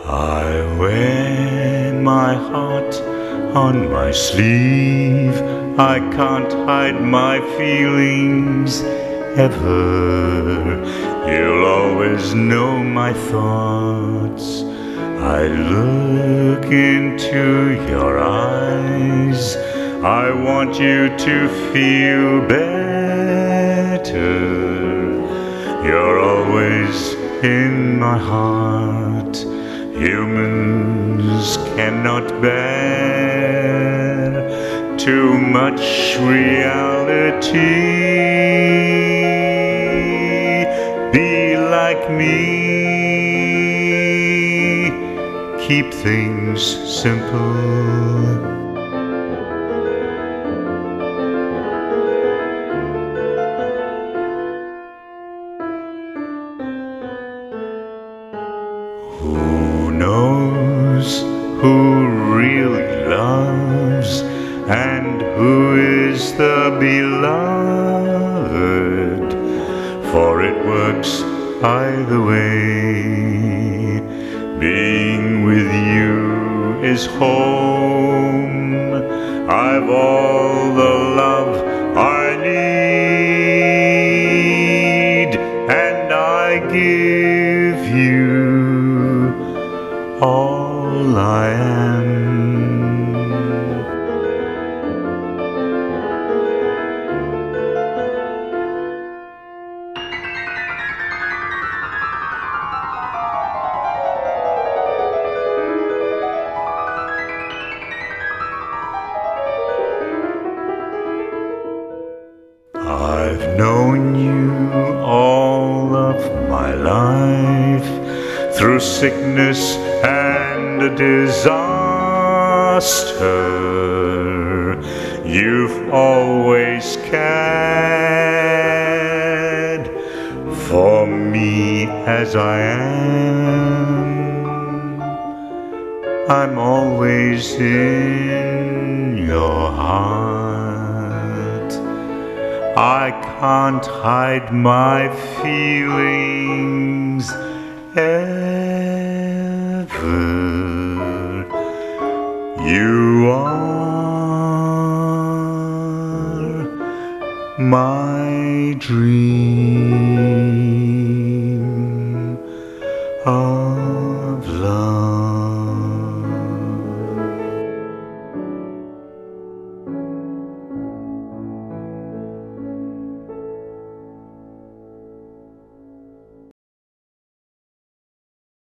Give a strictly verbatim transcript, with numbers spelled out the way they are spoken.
I wear my heart on my sleeve. I can't hide my feelings ever. You'll always know my thoughts. I look into your eyes. I want you to feel better. You're always in my heart. Humans cannot bear too much reality. Be like me. Keep things simple. Who knows who really loves and who is the beloved? For it works either way. Being with you is home. I've all the love I need, and I give you all I am. I've known you all of my life, through sickness and disaster. You've always cared for me as I am. I'm always in your heart. I can't hide my feelings ever. You are my dream.